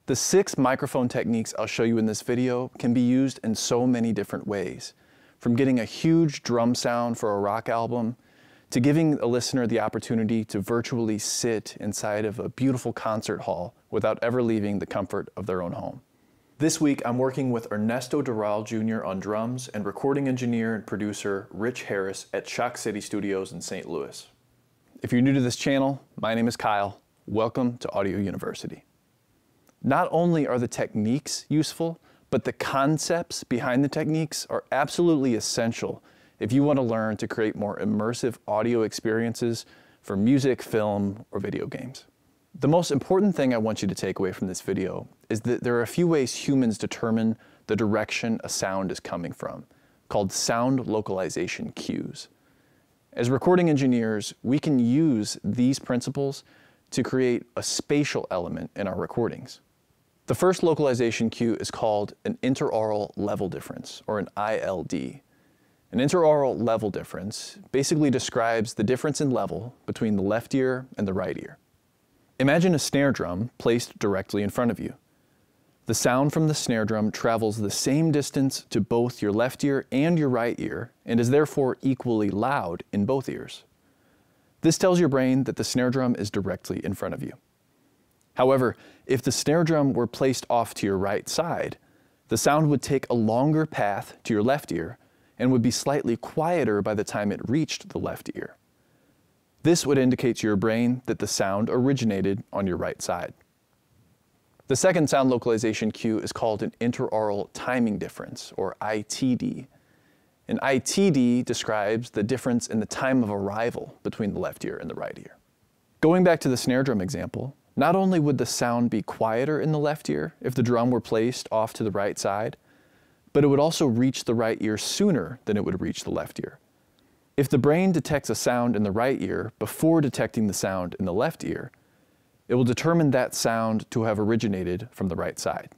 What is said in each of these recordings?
The 6 microphone techniques I'll show you in this video can be used in so many different ways, from getting a huge drum sound for a rock album, to giving a listener the opportunity to virtually sit inside of a beautiful concert hall without ever leaving the comfort of their own home. This week, I'm working with Ernesto Doral Jr. on drums and recording engineer and producer Rich Harris at Shock City Studios in St. Louis. If you're new to this channel, my name is Kyle. Welcome to Audio University. Not only are the techniques useful, but the concepts behind the techniques are absolutely essential if you want to learn to create more immersive audio experiences for music, film, or video games. The most important thing I want you to take away from this video is that there are a few ways humans determine the direction a sound is coming from, called sound localization cues. As recording engineers, we can use these principles to create a spatial element in our recordings. The first localization cue is called an interaural level difference, or an ILD. An interaural level difference basically describes the difference in level between the left ear and the right ear. Imagine a snare drum placed directly in front of you. The sound from the snare drum travels the same distance to both your left ear and your right ear and is therefore equally loud in both ears. This tells your brain that the snare drum is directly in front of you. However, if the snare drum were placed off to your right side, the sound would take a longer path to your left ear and would be slightly quieter by the time it reached the left ear. This would indicate to your brain that the sound originated on your right side. The second sound localization cue is called an interaural timing difference, or ITD. An ITD describes the difference in the time of arrival between the left ear and the right ear. Going back to the snare drum example, not only would the sound be quieter in the left ear if the drum were placed off to the right side, but it would also reach the right ear sooner than it would reach the left ear. If the brain detects a sound in the right ear before detecting the sound in the left ear, it will determine that sound to have originated from the right side.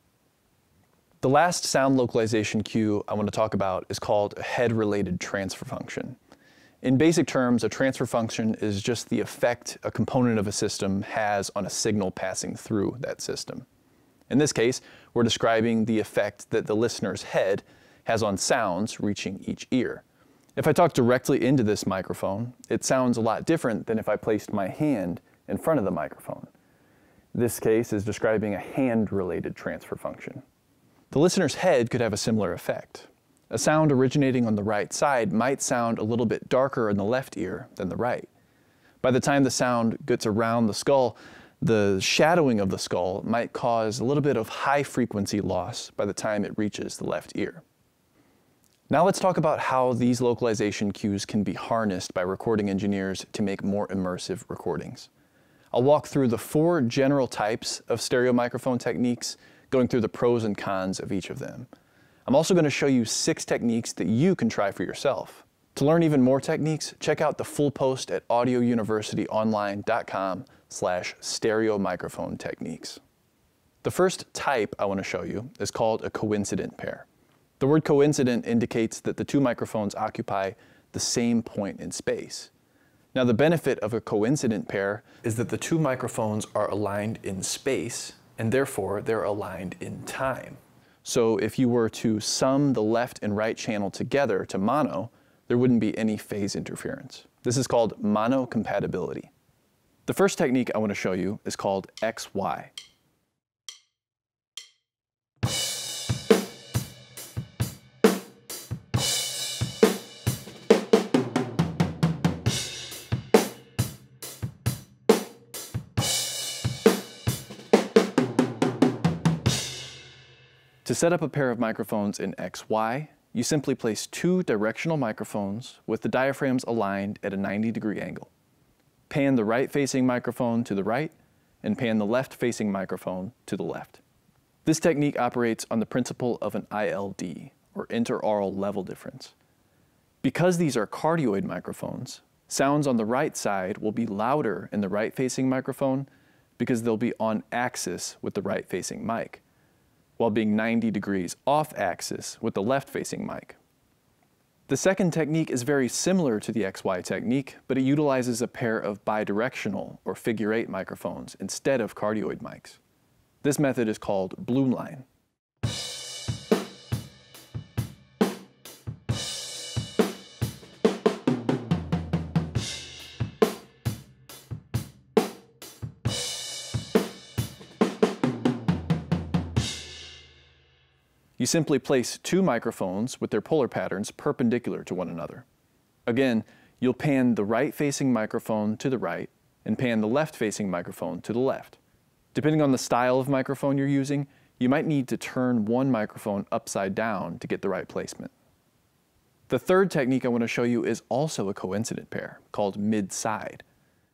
The last sound localization cue I want to talk about is called a head-related transfer function. In basic terms, a transfer function is just the effect a component of a system has on a signal passing through that system. In this case, we're describing the effect that the listener's head has on sounds reaching each ear. If I talk directly into this microphone, it sounds a lot different than if I placed my hand in front of the microphone. This case is describing a hand-related transfer function. The listener's head could have a similar effect. A sound originating on the right side might sound a little bit darker in the left ear than the right. By the time the sound gets around the skull, the shadowing of the skull might cause a little bit of high frequency loss by the time it reaches the left ear. Now let's talk about how these localization cues can be harnessed by recording engineers to make more immersive recordings. I'll walk through the 4 general types of stereo microphone techniques, going through the pros and cons of each of them. I'm also going to show you 6 techniques that you can try for yourself. To learn even more techniques, check out the full post at audiouniversityonline.com/stereo microphone techniques. The first type I want to show you is called a coincident pair. The word coincident indicates that the 2 microphones occupy the same point in space. Now, the benefit of a coincident pair is that the 2 microphones are aligned in space, and therefore they're aligned in time. So if you were to sum the left and right channel together to mono, there wouldn't be any phase interference. This is called mono compatibility. The first technique I want to show you is called XY. To set up a pair of microphones in XY, you simply place 2 directional microphones with the diaphragms aligned at a 90-degree angle. Pan the right-facing microphone to the right, and pan the left-facing microphone to the left. This technique operates on the principle of an ILD, or interaural level difference. Because these are cardioid microphones, sounds on the right side will be louder in the right-facing microphone because they'll be on axis with the right-facing mic, while being 90 degrees off axis with the left-facing mic. The second technique is very similar to the XY technique, but it utilizes a pair of bidirectional or figure-8 microphones instead of cardioid mics. This method is called Blumlein. You simply place two microphones with their polar patterns perpendicular to one another. Again, you'll pan the right-facing microphone to the right and pan the left-facing microphone to the left. Depending on the style of microphone you're using, you might need to turn one microphone upside down to get the right placement. The third technique I want to show you is also a coincident pair, called mid-side.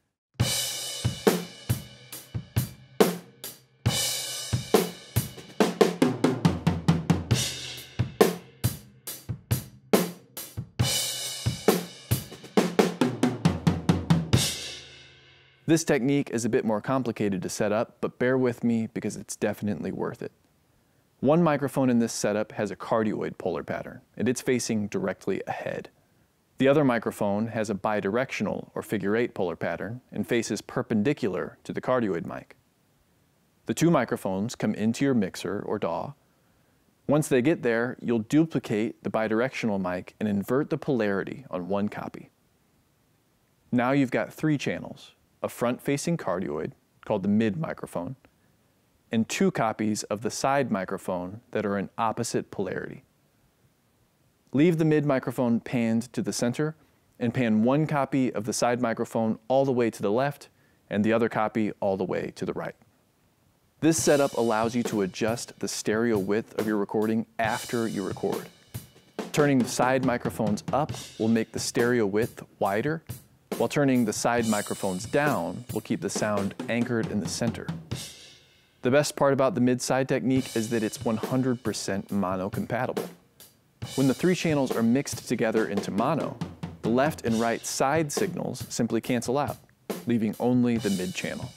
This technique is a bit more complicated to set up, but bear with me because it's definitely worth it. One microphone in this setup has a cardioid polar pattern, and it's facing directly ahead. The other microphone has a bidirectional or figure-8 polar pattern and faces perpendicular to the cardioid mic. The two microphones come into your mixer or DAW. Once they get there, you'll duplicate the bidirectional mic and invert the polarity on one copy. Now you've got three channels: a front-facing cardioid, called the mid microphone, and two copies of the side microphone that are in opposite polarity. Leave the mid microphone panned to the center, and pan one copy of the side microphone all the way to the left, and the other copy all the way to the right. This setup allows you to adjust the stereo width of your recording after you record. Turning the side microphones up will make the stereo width wider, while turning the side microphones down will keep the sound anchored in the center. The best part about the mid-side technique is that it's 100% mono compatible. When the three channels are mixed together into mono, the left and right side signals simply cancel out, leaving only the mid channel.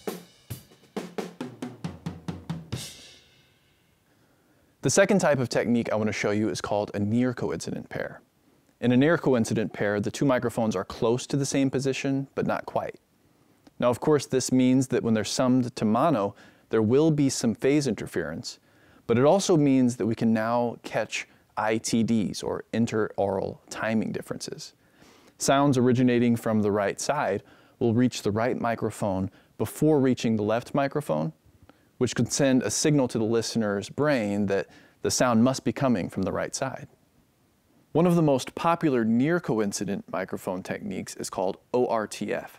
The second type of technique I want to show you is called a near-coincident pair. In a near-coincident pair, the two microphones are close to the same position, but not quite. Now, of course, this means that when they're summed to mono, there will be some phase interference, but it also means that we can now catch ITDs, or interaural timing differences. Sounds originating from the right side will reach the right microphone before reaching the left microphone, which could send a signal to the listener's brain that the sound must be coming from the right side. One of the most popular near-coincident microphone techniques is called ORTF.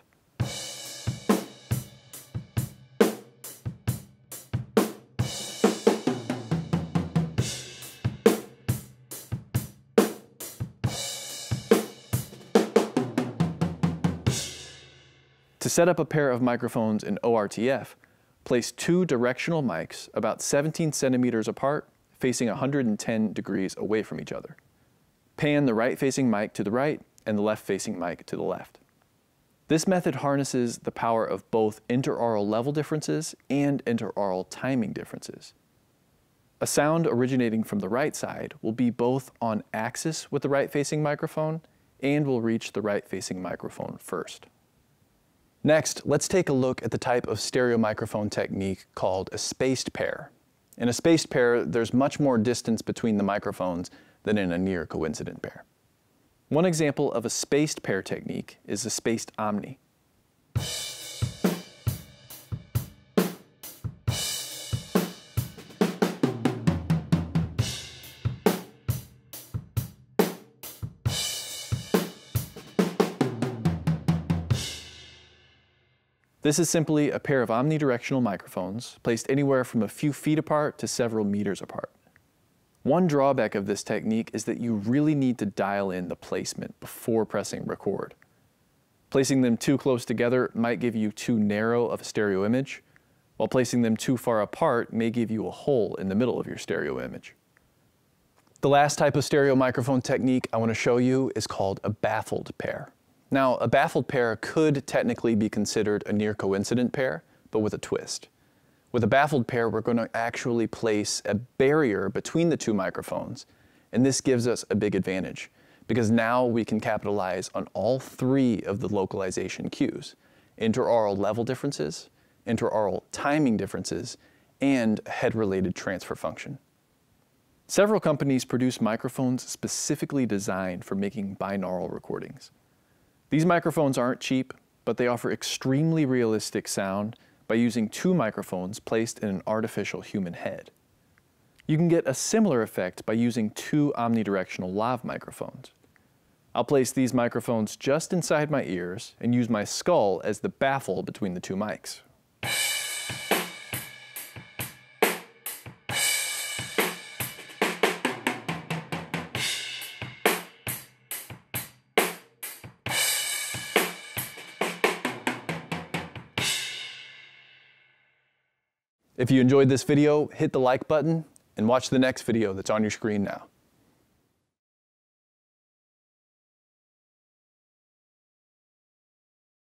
To set up a pair of microphones in ORTF, place two directional mics about 17 centimeters apart, facing 110 degrees away from each other. Pan the right-facing mic to the right and the left-facing mic to the left. This method harnesses the power of both interaural level differences and interaural timing differences. A sound originating from the right side will be both on axis with the right-facing microphone and will reach the right-facing microphone first. Next, let's take a look at the type of stereo microphone technique called a spaced pair. In a spaced pair, there's much more distance between the microphones than in a near-coincident pair. One example of a spaced pair technique is a spaced Omni. This is simply a pair of omnidirectional microphones placed anywhere from a few feet apart to several meters apart. One drawback of this technique is that you really need to dial in the placement before pressing record. Placing them too close together might give you too narrow of a stereo image, while placing them too far apart may give you a hole in the middle of your stereo image. The last type of stereo microphone technique I want to show you is called a baffled pair. Now, a baffled pair could technically be considered a near-coincident pair, but with a twist. With a baffled pair, we're going to actually place a barrier between the two microphones, and this gives us a big advantage, because now we can capitalize on all three of the localization cues: interaural level differences, interaural timing differences, and a head-related transfer function. Several companies produce microphones specifically designed for making binaural recordings. These microphones aren't cheap, but they offer extremely realistic sound by using two microphones placed in an artificial human head. You can get a similar effect by using two omnidirectional lav microphones. I'll place these microphones just inside my ears and use my skull as the baffle between the two mics. If you enjoyed this video, hit the like button and watch the next video that's on your screen now.